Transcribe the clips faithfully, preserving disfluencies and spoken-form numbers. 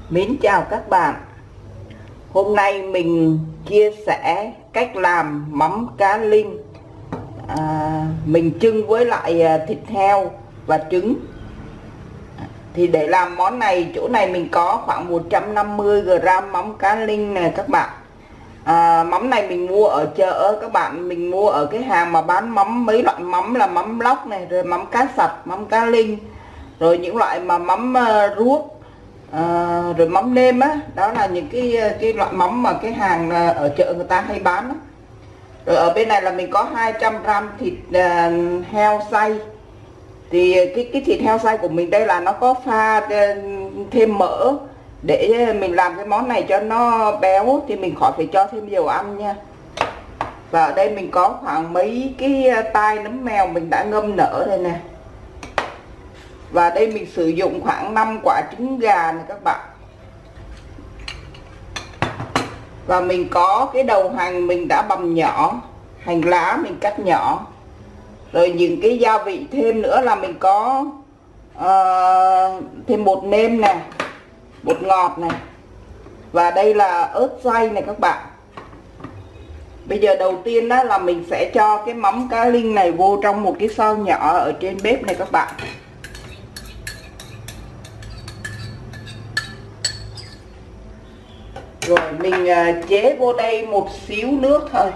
Mến chào các bạn. Hôm nay mình chia sẻ cách làm mắm cá linh. à, Mình chưng với lại thịt heo và trứng. Thì để làm món này, chỗ này mình có khoảng một trăm năm mươi gam mắm cá linh này các bạn. à, Mắm này mình mua ở chợ các bạn. Mình mua ở cái hàng mà bán mắm, mấy loại mắm là mắm lóc này, rồi mắm cá sặc, mắm cá linh, rồi những loại mà mắm uh, ruốc, À, rồi mắm nêm á, đó là những cái cái loại mắm mà cái hàng ở chợ người ta hay bán đó. Rồi ở bên này là mình có hai trăm gam thịt uh, heo xay. Thì cái cái thịt heo xay của mình đây là nó có pha uh, thêm mỡ để mình làm cái món này cho nó béo, thì mình khỏi phải cho thêm dầu ăn nha. Và ở đây mình có khoảng mấy cái tai nấm mèo mình đã ngâm nở đây nè. Và đây mình sử dụng khoảng năm quả trứng gà này các bạn. Và mình có cái đầu hành mình đã bằm nhỏ, hành lá mình cắt nhỏ. Rồi những cái gia vị thêm nữa là mình có uh, thêm bột nêm nè, bột ngọt này. Và đây là ớt xay này các bạn. Bây giờ đầu tiên đó là mình sẽ cho cái mắm cá linh này vô trong một cái xâu nhỏ ở trên bếp này các bạn. Rồi mình chế vô đây một xíu nước thôi,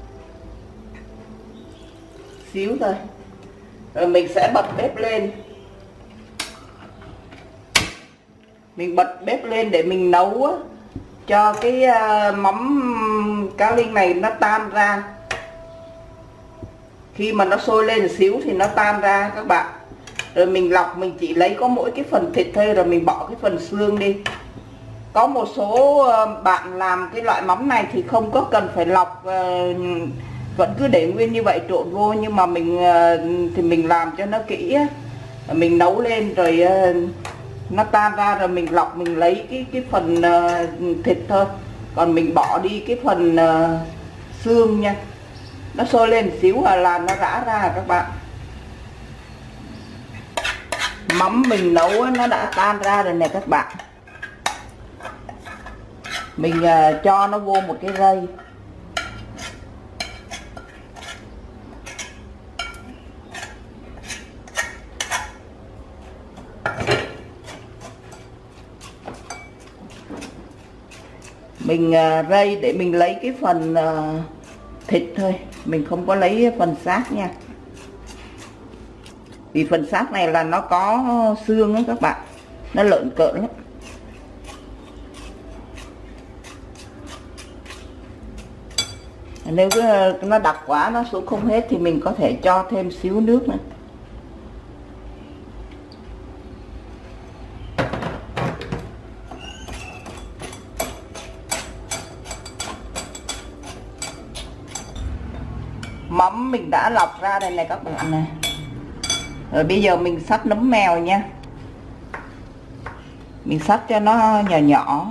xíu thôi. Rồi mình sẽ bật bếp lên. Mình bật bếp lên để mình nấu á, cho cái mắm cá linh này nó tan ra. Khi mà nó sôi lên một xíu thì nó tan ra các bạn. Rồi mình lọc, mình chỉ lấy có mỗi cái phần thịt thôi, rồi mình bỏ cái phần xương đi. Có một số bạn làm cái loại mắm này thì không có cần phải lọc, vẫn cứ để nguyên như vậy trộn vô. Nhưng mà mình thì mình làm cho nó kỹ, mình nấu lên rồi nó tan ra rồi mình lọc, mình lấy cái cái phần thịt thôi, còn mình bỏ đi cái phần xương nha. Nó sôi lên một xíu là nó rã ra các bạn. Mắm mình nấu nó đã tan ra rồi nè các bạn. Mình uh, cho nó vô một cái rây. Mình uh, rây để mình lấy cái phần uh, thịt thôi, mình không có lấy phần xác nha. Vì phần xác này là nó có xương đó các bạn, nó lợn cợn lắm. Nếu nó đặc quá, nó xuống không hết thì mình có thể cho thêm xíu nước nữa. Mắm mình đã lọc ra đây này các bạn này. Rồi bây giờ mình xắt nấm mèo nha. Mình xắt cho nó nhỏ nhỏ.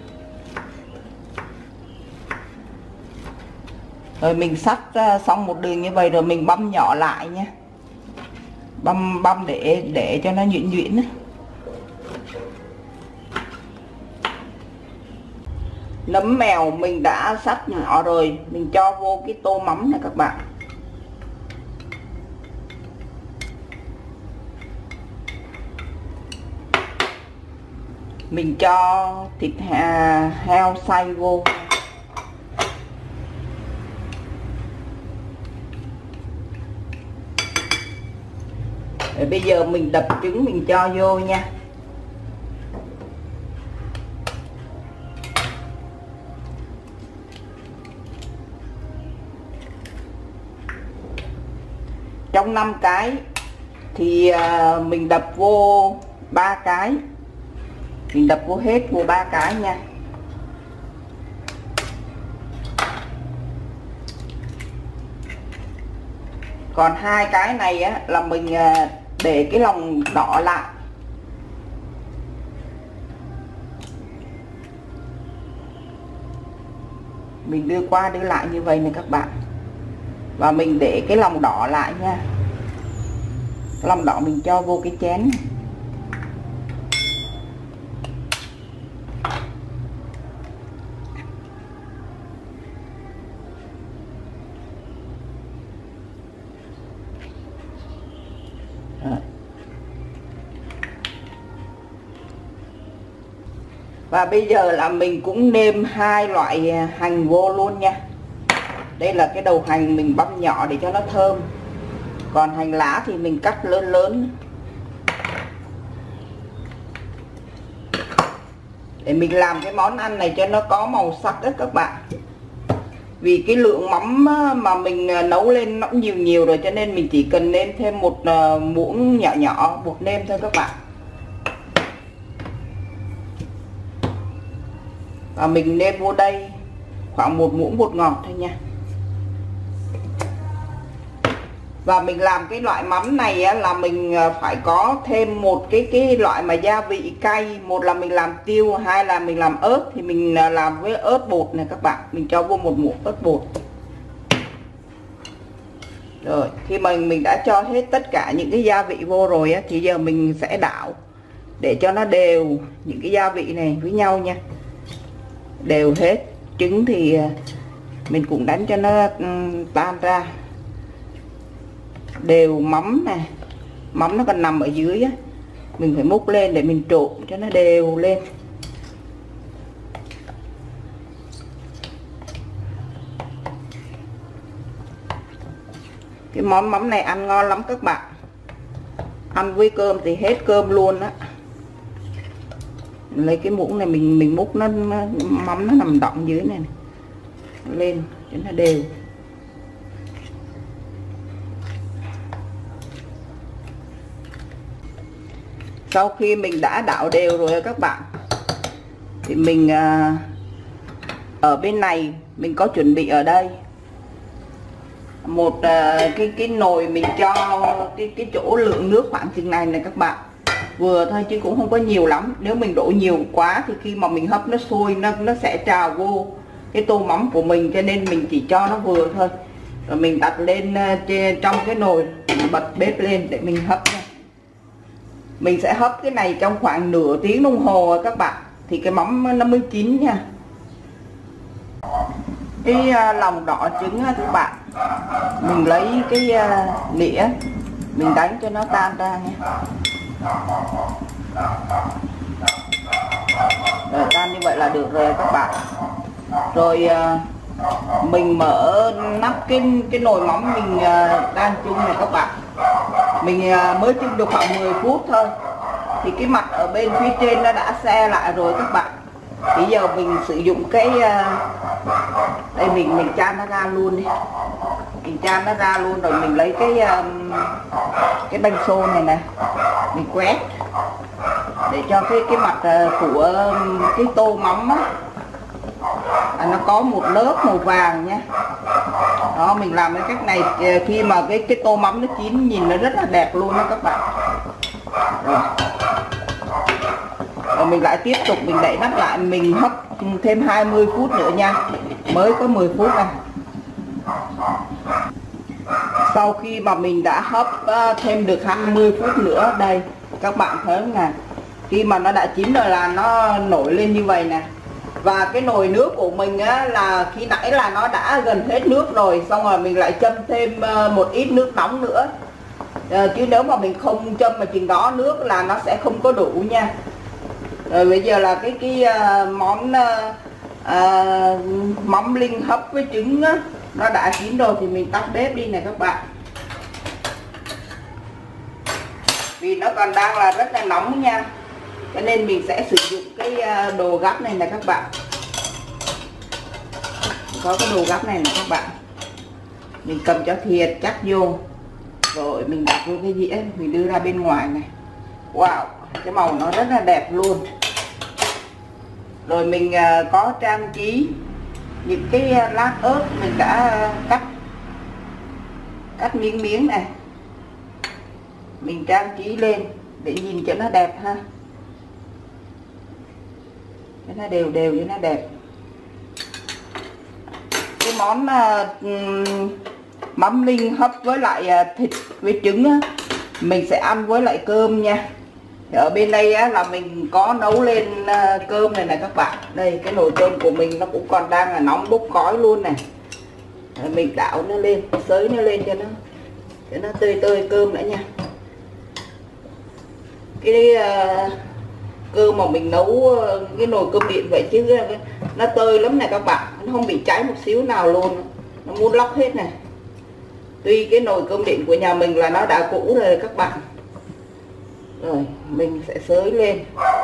Rồi mình xắt xong một đường như vậy rồi mình băm nhỏ lại nha. Băm băm để để cho nó nhuyễn nhuyễn. Nấm mèo mình đã xắt nhỏ rồi, mình cho vô cái tô mắm này các bạn. Mình cho thịt heo xay vô. Rồi bây giờ mình đập trứng mình cho vô nha. Trong năm cái thì mình đập vô ba cái. Mình đập vô hết vô ba cái nha. Còn hai cái này á là mình để cái lòng đỏ lại. Mình đưa qua đưa lại như vậy này các bạn. Và mình để cái lòng đỏ lại nha. Cái lòng đỏ mình cho vô cái chén này. Rồi. Và bây giờ là mình cũng nêm hai loại hành vô luôn nha. Đây là cái đầu hành mình băm nhỏ để cho nó thơm. Còn hành lá thì mình cắt lớn lớn để mình làm cái món ăn này cho nó có màu sắc đó các bạn. Vì cái lượng mắm mà mình nấu lên nó cũng nhiều nhiều rồi, cho nên mình chỉ cần nêm thêm một muỗng nhỏ nhỏ bột nêm thôi các bạn. Và mình nêm vô đây khoảng một muỗng bột ngọt thôi nha. Và mình làm cái loại mắm này á, là mình phải có thêm một cái cái loại mà gia vị cay. Một là mình làm tiêu, hai là mình làm ớt. Thì mình làm với ớt bột này các bạn. Mình cho vô một muỗng ớt bột. Rồi khi mà mình đã cho hết tất cả những cái gia vị vô rồi á, thì giờ mình sẽ đảo để cho nó đều những cái gia vị này với nhau nha. Đều hết. Trứng thì mình cũng đánh cho nó tan ra. Đều mắm này, mắm nó còn nằm ở dưới á, mình phải múc lên để mình trộn cho nó đều lên. Cái món mắm này ăn ngon lắm các bạn, ăn với cơm thì hết cơm luôn á. Lấy cái muỗng này mình mình múc nó, nó mắm nó nằm đọng dưới này, này lên cho nó đều. Sau khi mình đã đảo đều rồi các bạn, thì mình à, ở bên này mình có chuẩn bị ở đây một à, cái cái nồi. Mình cho cái cái chỗ lượng nước khoảng chừng này này các bạn, vừa thôi chứ cũng không có nhiều lắm. Nếu mình đổ nhiều quá thì khi mà mình hấp nó sôi nó nó sẽ trào vô cái tô mắm của mình, cho nên mình chỉ cho nó vừa thôi. Rồi mình đặt lên trên trong cái nồi, bật bếp lên để mình hấp nha. Mình sẽ hấp cái này trong khoảng nửa tiếng đồng hồ các bạn, thì cái mắm nó mới chín nha. Cái lòng đỏ trứng các bạn, mình lấy cái nĩa mình đánh cho nó tan ra nha. Rồi tan như vậy là được rồi các bạn. Rồi mình mở nắp cái cái nồi mắm mình đang chưng này các bạn. Mình mới chưng được khoảng mười phút thôi, thì cái mặt ở bên phía trên nó đã se lại rồi các bạn. Bây giờ mình sử dụng cái đây, mình mình chan nó ra luôn đi. Mình chan nó ra luôn rồi mình lấy cái cái banh xô này nè, mình quét để cho cái cái mặt của cái tô mắm á, à, nó có một lớp màu vàng nha. Đó, mình làm cái cách này khi mà cái cái tô mắm nó chín nhìn nó rất là đẹp luôn đó các bạn. Rồi. Rồi mình lại tiếp tục mình đậy nắp lại, mình hấp thêm hai mươi phút nữa nha. Mới có mười phút này. Sau khi mà mình đã hấp thêm được hai mươi phút nữa, đây các bạn thấy nè, khi mà nó đã chín rồi là nó nổi lên như vậy nè. Và cái nồi nước của mình á, là khi nãy là nó đã gần hết nước rồi, xong rồi mình lại châm thêm một ít nước nóng nữa. À, chứ nếu mà mình không châm mà chừng đó nước là nó sẽ không có đủ nha. Rồi bây giờ là cái cái uh, món uh, uh, mắm linh hấp với trứng á, nó đã chín rồi thì mình tắt bếp đi này các bạn. Vì nó còn đang là rất là nóng nha, cho nên mình sẽ sử dụng cái đồ gắp này nè các bạn. Có cái đồ gắp này nè các bạn, mình cầm cho thiệt chắc vô, rồi mình đặt vô cái dĩa, mình đưa ra bên ngoài này. Wow, cái màu nó rất là đẹp luôn. Rồi mình có trang trí những cái lát ớt mình đã cắt cắt miếng miếng này, mình trang trí lên để nhìn cho nó đẹp ha, cho nó đều đều cho nó đẹp. Cái món uh, mắm linh hấp với lại uh, thịt với trứng á, mình sẽ ăn với lại cơm nha. Ở bên đây á, là mình có nấu lên uh, cơm này này các bạn. Đây cái nồi cơm của mình nó cũng còn đang là nóng bốc khói luôn này. Rồi mình đảo nó lên, xới nó lên cho nó cho nó tươi tươi cơm nữa nha. cái uh, cơm mà mình nấu uh, cái nồi cơm điện vậy chứ nó tơi lắm này các bạn, nó không bị cháy một xíu nào luôn, nó muốn lóc hết này. Tuy cái nồi cơm điện của nhà mình là nó đã cũ rồi các bạn. Rồi mình sẽ xới lên.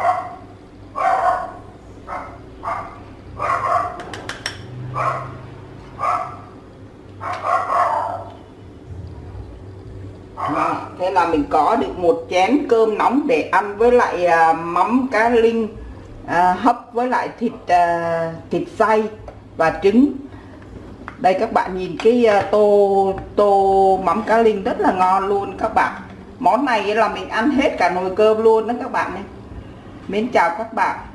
Đó, thế là mình có được một chén cơm nóng để ăn với lại à, mắm cá linh à, hấp với lại thịt à, thịt xay và trứng. Đây các bạn nhìn cái à, tô tô mắm cá linh rất là ngon luôn các bạn. Món này là mình ăn hết cả nồi cơm luôn đó các bạn nhé. Mến chào các bạn.